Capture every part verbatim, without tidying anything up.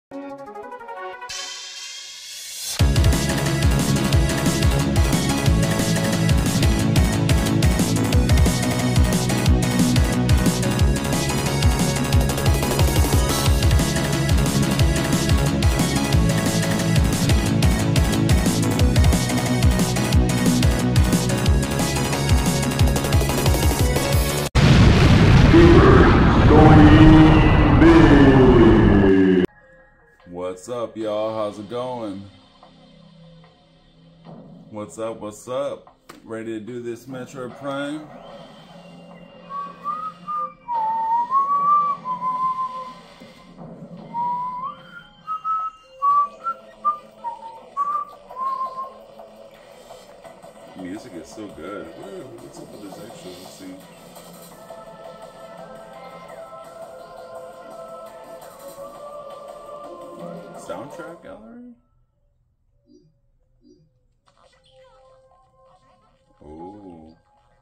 What's up, y'all? How's it going? What's up? What's up? Ready to do this Metroid Prime? Music is so good. What's up with this extra? Let's see. Soundtrack gallery? Oh.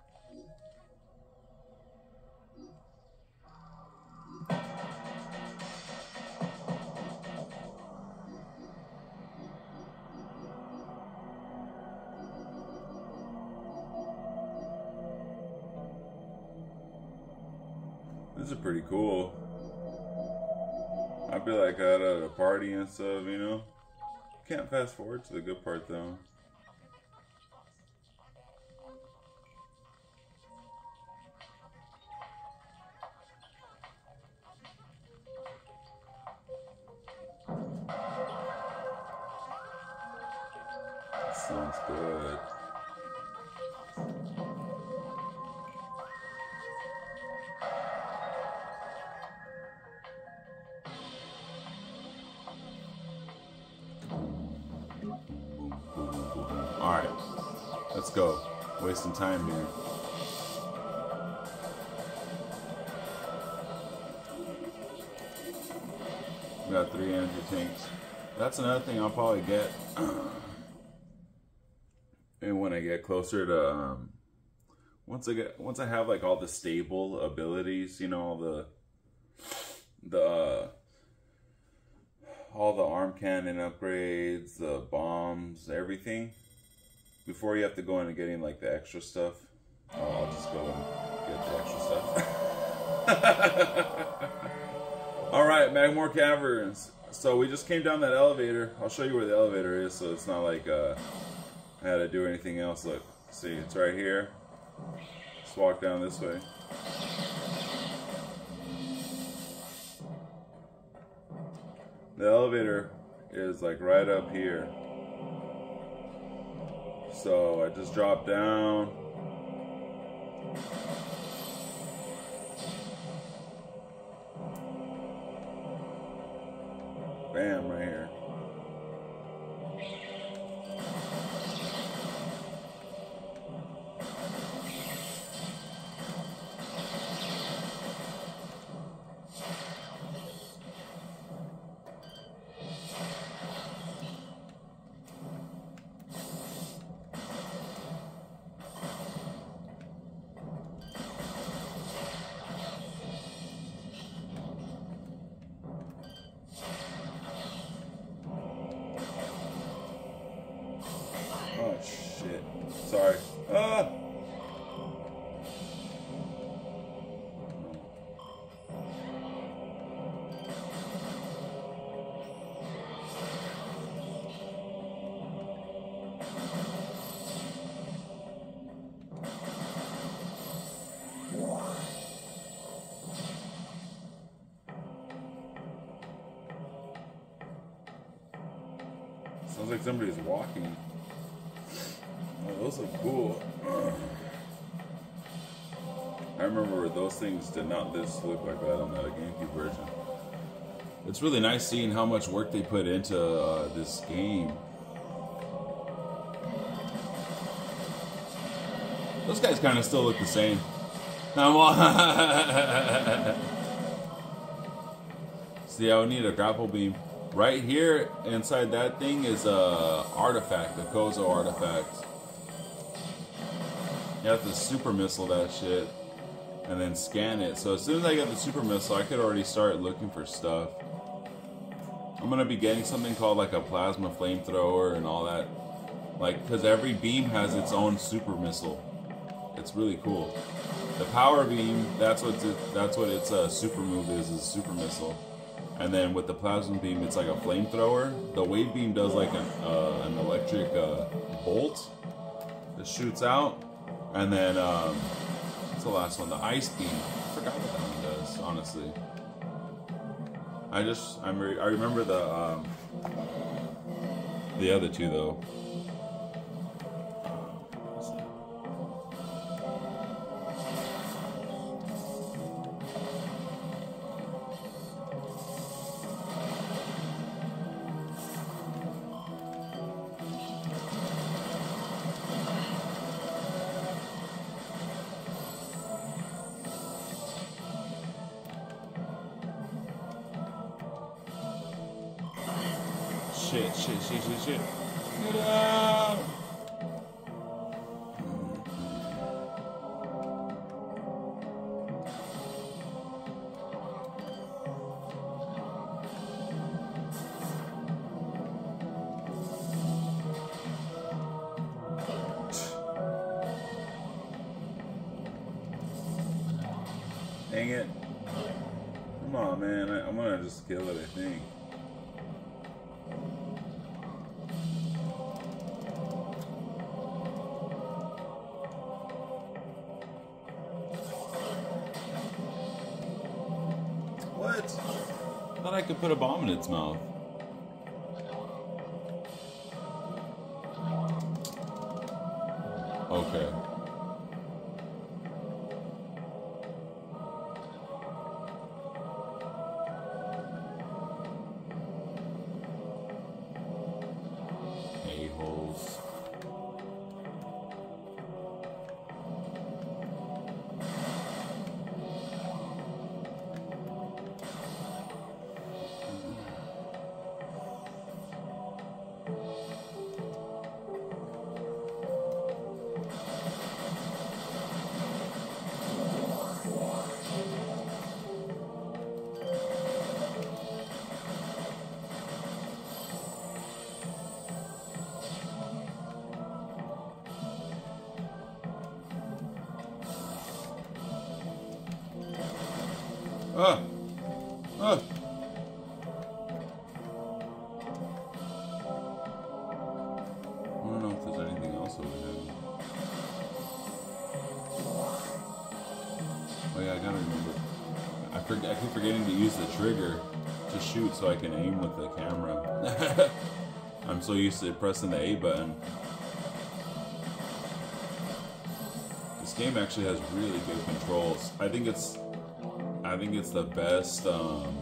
This is pretty cool. I feel like I at a party and stuff, you know? Can't fast forward to the good part though. Sounds good. Alright, let's go. Wasting time here. We got three energy tanks. That's another thing I'll probably get. And when I get closer to um, once I get once I have like all the stable abilities, you know, all the the uh, all the arm cannon upgrades, the bombs, everything. Before you have to go in and getting like the extra stuff. Oh, I'll just go and get the extra stuff. All right, Magmore Caverns. So we just came down that elevator. I'll show you where the elevator is, so it's not like uh, I had to do anything else. Look, see, it's right here. Just walk down this way. The elevator is like right up here. So I just dropped down. Bam, right here. Oh shit. Sorry. Ah! Sounds like somebody's walking. Oh, those look cool. I remember those things did not this look like that on the GameCube version. It's really nice seeing how much work they put into uh, this game. Those guys kind of still look the same. I'm all See, I would need a grapple beam. Right here, inside that thing is a artifact, a Kozo artifact. You have to super missile that shit and then scan it. So as soon as I get the super missile, I could already start looking for stuff. I'm gonna be getting something called like a plasma flamethrower and all that. Like, because every beam has its own super missile. It's really cool. The power beam, that's what it, that's what its uh, super move is, is super missile. And then with the plasma beam, it's like a flamethrower. The wave beam does like an, uh, an electric uh, bolt that shoots out. And then, um, what's the last one? The ice beam. I forgot what that one does, honestly. I just, I'm re I remember the, um, the other two though. Shit, shit, shit, shit, shit. Get out! Dang it. Come on, man. I, I'm gonna just kill it, I think. What? I thought I could put a bomb in its mouth. Okay. A-holes. Ah! Ah! I don't know if there's anything else over here. Oh yeah, I gotta remember. I, forget, I keep forgetting to use the trigger to shoot so I can aim with the camera. I'm so used to pressing the A button. This game actually has really good controls. I think it's I think it's the best, um,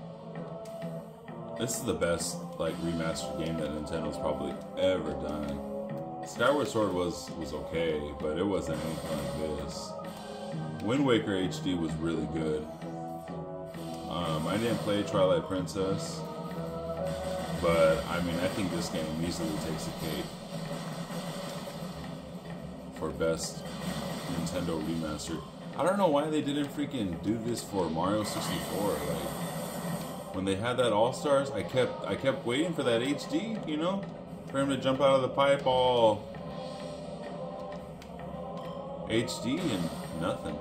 this is the best, like, remastered game that Nintendo's probably ever done. Skyward Sword was, was okay, but it wasn't anything like this. Wind Waker H D was really good. Um, I didn't play Twilight Princess, but, I mean, I think this game easily takes a cake for best Nintendo remastered. I don't know why they didn't freaking do this for Mario sixty-four. Like, when they had that All-Stars, I kept I kept waiting for that H D, you know? For him to jump out of the pipe all H D and nothing.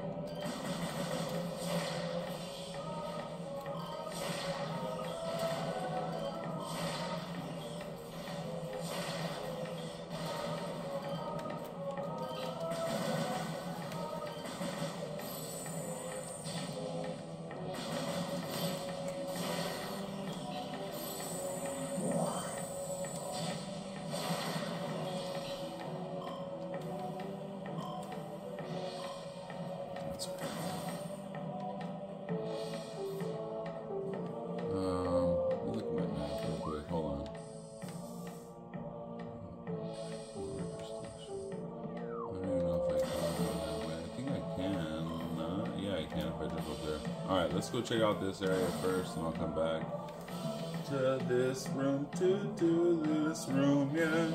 Alright, let's go check out this area first and I'll come back to this room, to, to this room, yeah.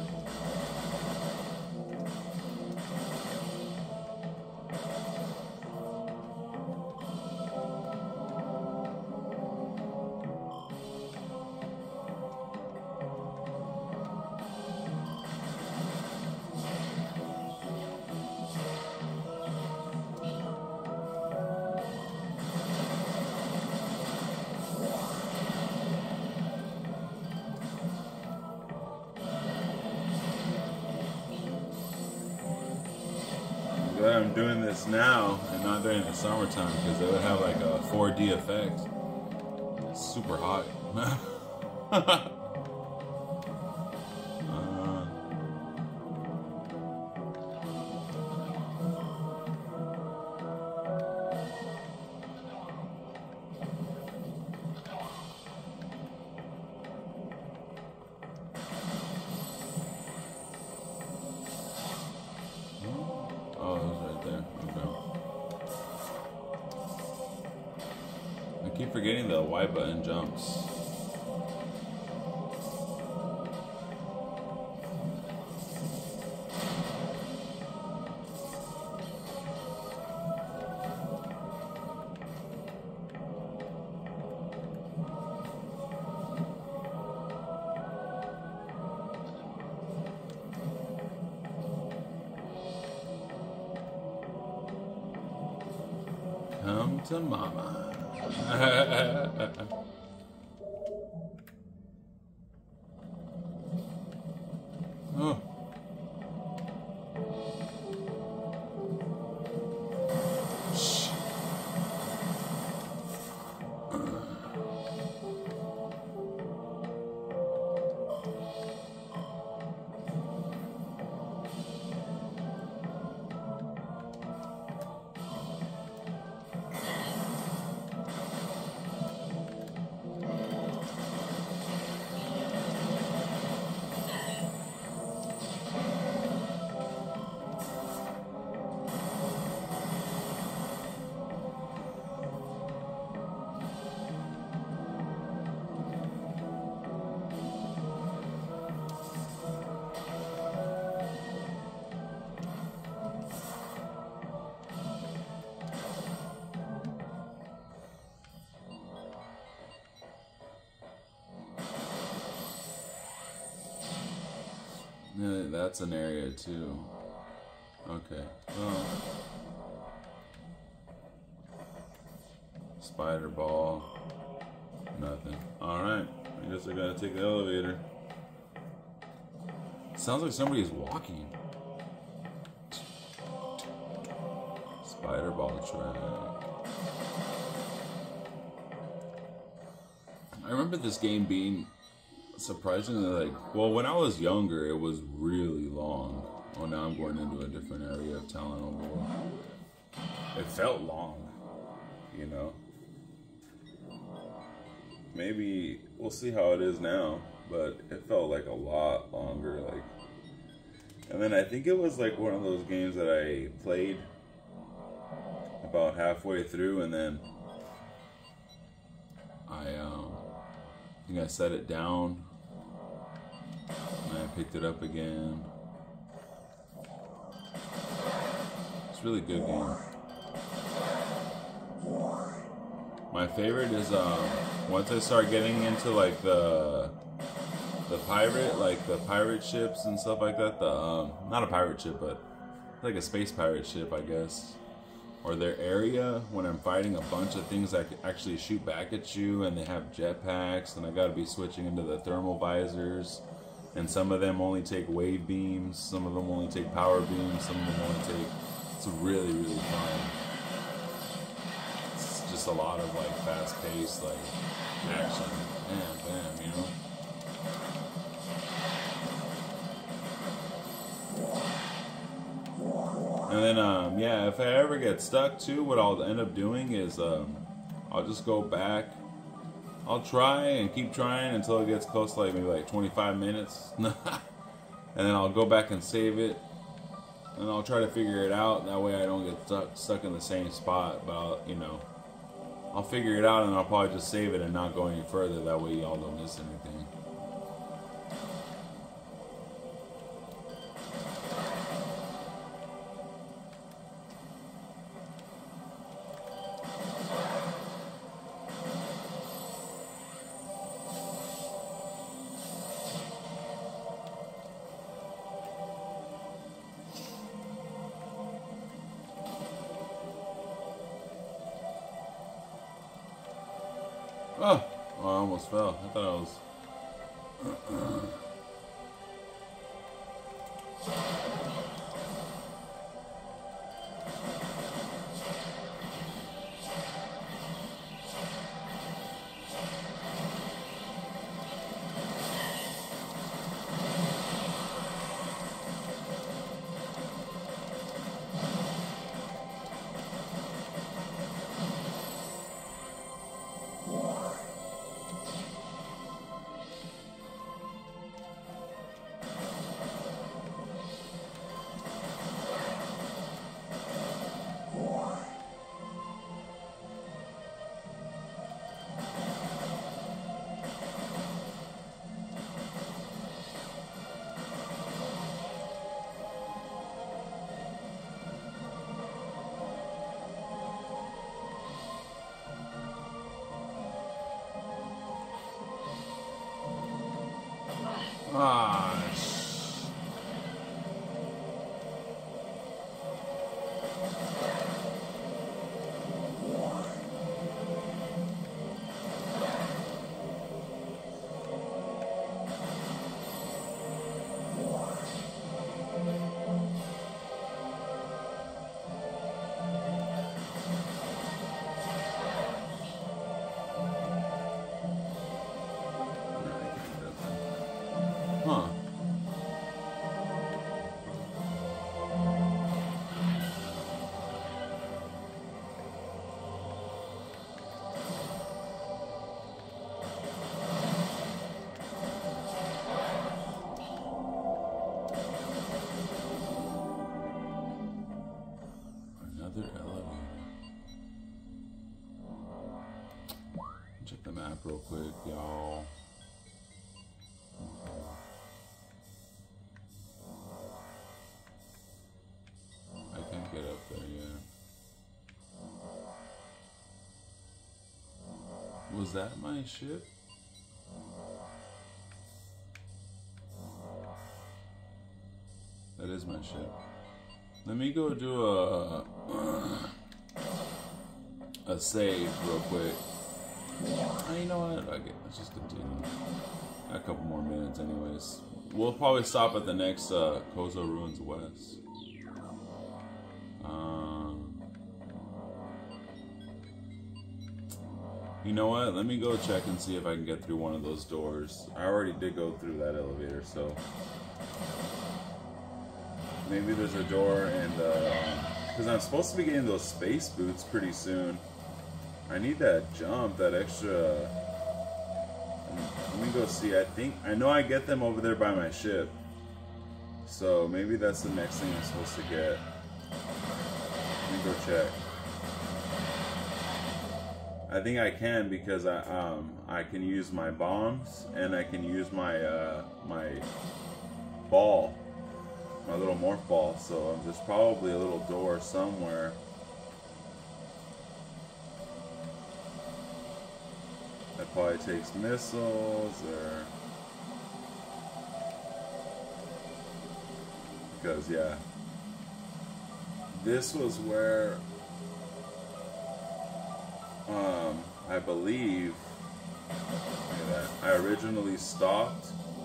glad I'm doing this now and not during the summertime because it would have like a four D effect. It's super hot. uh, oh, it was right there. Okay. I keep forgetting the Y button jumps. Come to mama. Oh. Shh. Yeah, that's an area too. Okay. Oh. Spider ball. Nothing. Alright. I guess I gotta take the elevator. Sounds like somebody's walking. Spider ball track. I remember this game being surprisingly like, well, when I was younger, it was really long. Oh, now I'm going into a different area of Talon Overworld. It felt long, you know. Maybe we'll see how it is now, but it felt like a lot longer. Like, and then I think it was like one of those games that I played about halfway through, and then I um, I think I set it down. And I picked it up again. It's a really good game. My favorite is um, once I start getting into like the the pirate, like the pirate ships and stuff like that. The um, not a pirate ship, but like a space pirate ship, I guess. Or their area when I'm fighting a bunch of things that actually shoot back at you, and they have jetpacks, and I got to be switching into the thermal visors. And some of them only take wave beams, some of them only take power beams, some of them only take... It's really, really fun. It's just a lot of, like, fast-paced, like, action. Bam, bam, you know? And then, um, yeah, if I ever get stuck, too, what I'll end up doing is, um, I'll just go back. I'll try and keep trying until it gets close to like maybe like twenty-five minutes. And then I'll go back and save it. And I'll try to figure it out. That way I don't get stuck, stuck in the same spot. But, I'll, you know, I'll figure it out and I'll probably just save it and not go any further. That way y'all don't miss anything. Oh, oh, I almost fell. I thought I was... Ah, sh- Huh. Another elevator. Check the map real quick, y'all. I can't get up there yet. Was that my ship? That is my ship. Let me go do a a save real quick. Oh, you know what? Okay, let's just continue. Got a couple more minutes, anyways. We'll probably stop at the next uh, Kozo Ruins West. Um, you know what? Let me go check and see if I can get through one of those doors. I already did go through that elevator, so maybe there's a door, and because uh, I'm supposed to be getting those space boots pretty soon. I need that jump, that extra. Let me go see. I think I know I get them over there by my ship, so maybe that's the next thing I'm supposed to get. Let me go check. I think I can because I um I can use my bombs and I can use my uh, my ball, my little morph ball. So there's probably a little door somewhere. That probably takes missiles, or because yeah, this was where um, I believe look at that, I originally stopped,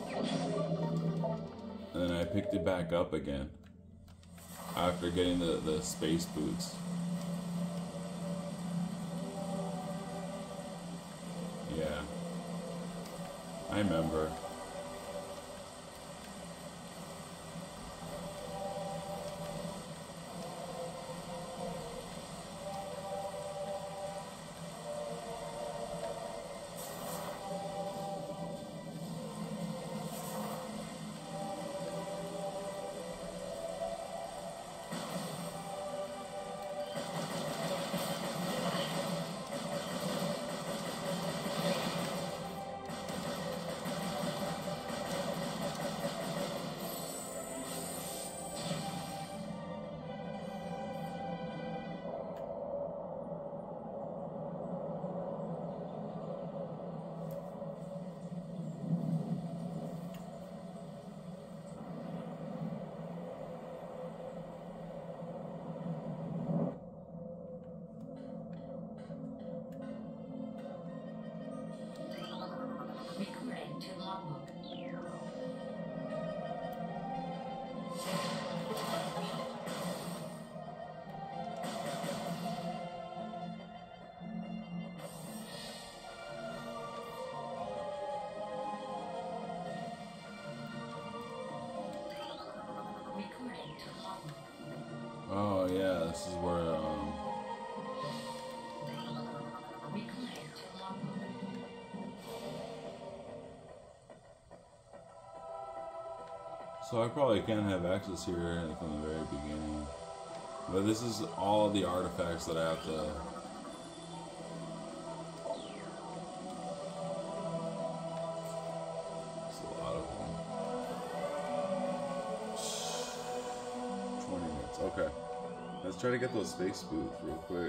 and then I picked it back up again after getting the the space boots. Yeah, I remember. Oh yeah, this is where um so I probably can't have access here from the very beginning. But this is all the artifacts that I have to it's a lot of them. twenty minutes, okay. Let's try to get those space boots real quick.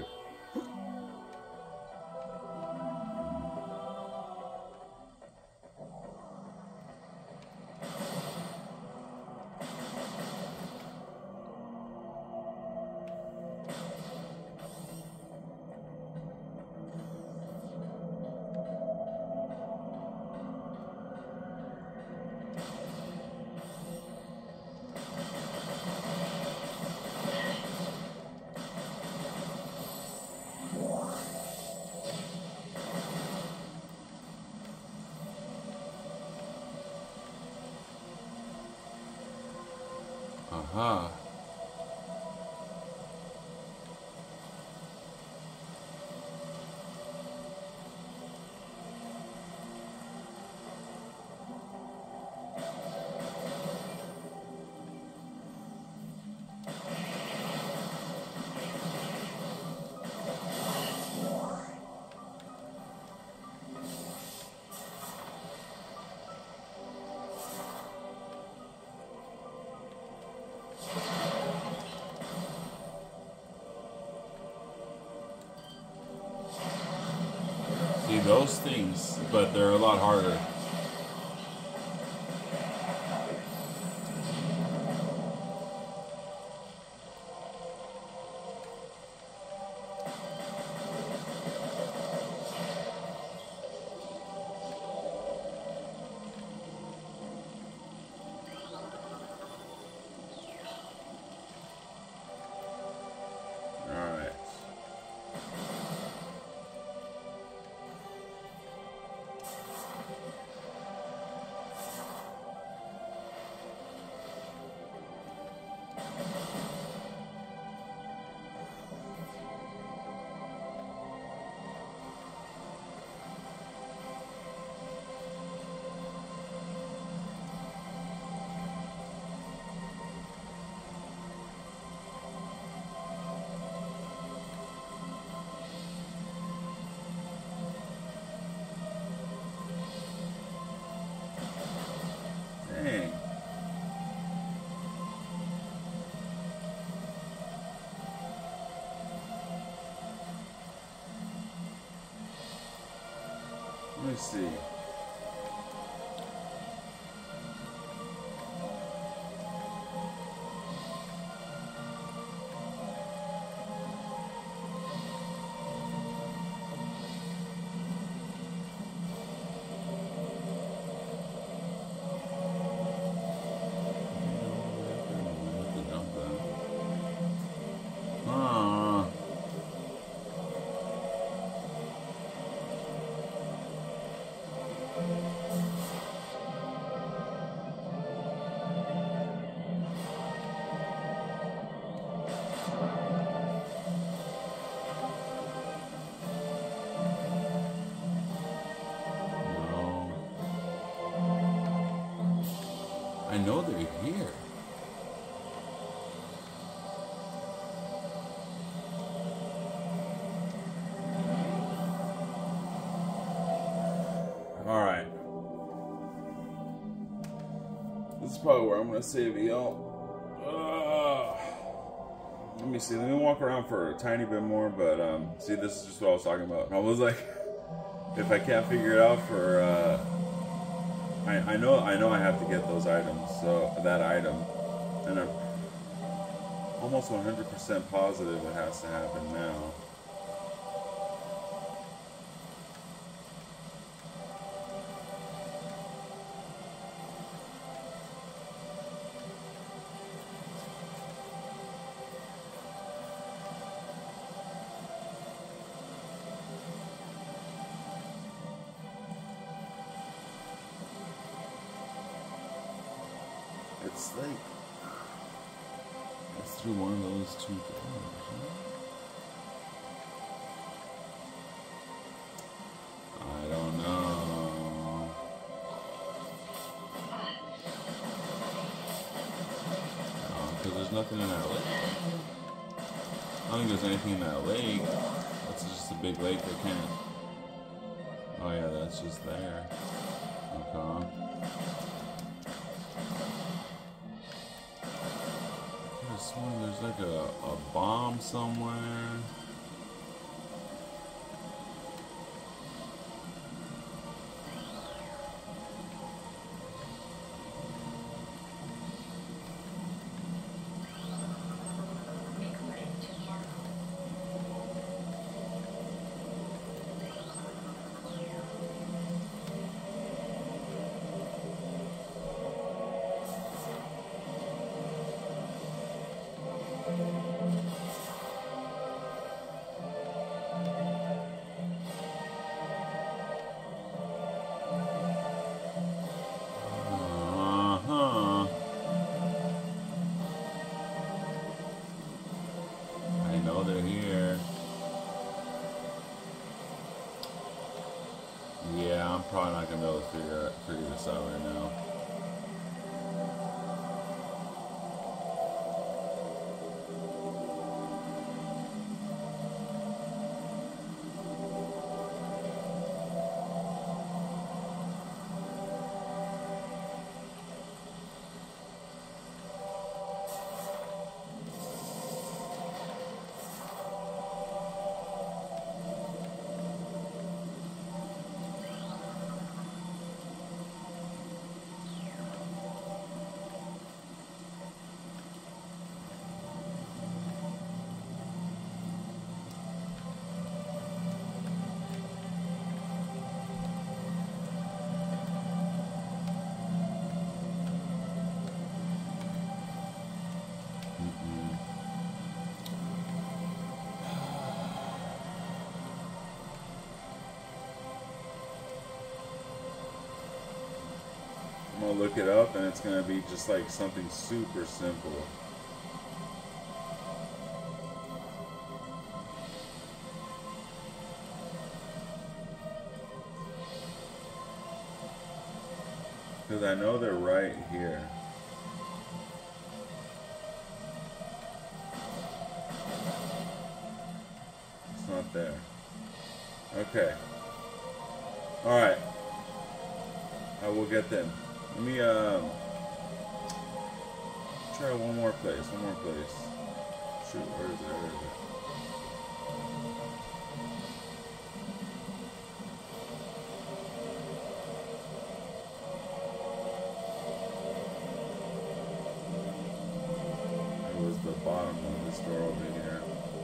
Haha. See those things, but they're a lot harder. Dang. Let me see. I know they're here. All right. This is probably where I'm gonna save y'all. Uh, let me see. Let me walk around for a tiny bit more. But um, see, this is just what I was talking about. I was like, if I can't figure it out for. Uh, I, I know I know I have to get those items, so that item, and I'm almost one hundred percent positive it has to happen now. It's like it's through one of those two doors, huh? I don't know. Because there's nothing in that lake. I don't think there's anything in that lake. That's just a big lake. They can't. Oh yeah, that's just there. Okay. There's like a, a bomb somewhere. I'm gonna look it up, and it's gonna be just like something super simple. Because I know they're right here. It's not there. Okay. Alright. I will get them. Let me, um... try one more place. One more place. Shoot, where is it? Where is it? The bottom of this door over here.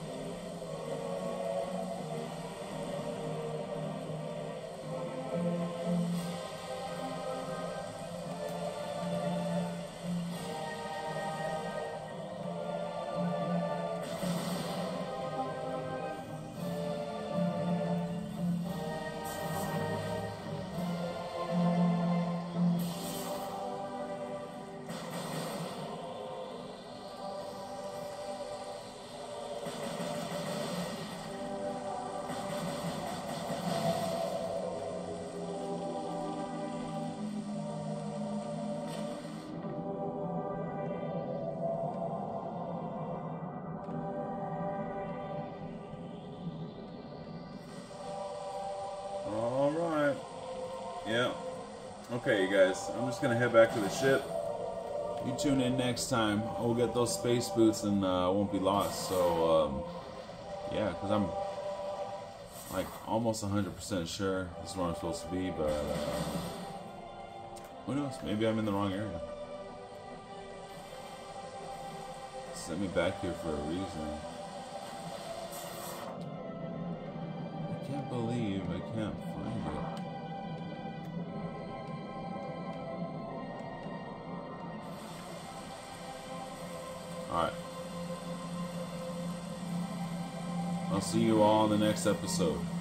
Yeah. Okay, you guys. I'm just gonna head back to the ship. You tune in next time. We'll get those space boots and uh, won't be lost. So, um, yeah, because I'm like almost one hundred percent sure this is where I'm supposed to be, but uh, who knows? Maybe I'm in the wrong area. Sent me back here for a reason. I can't believe I can't find it. Alright. I'll see you all in the next episode.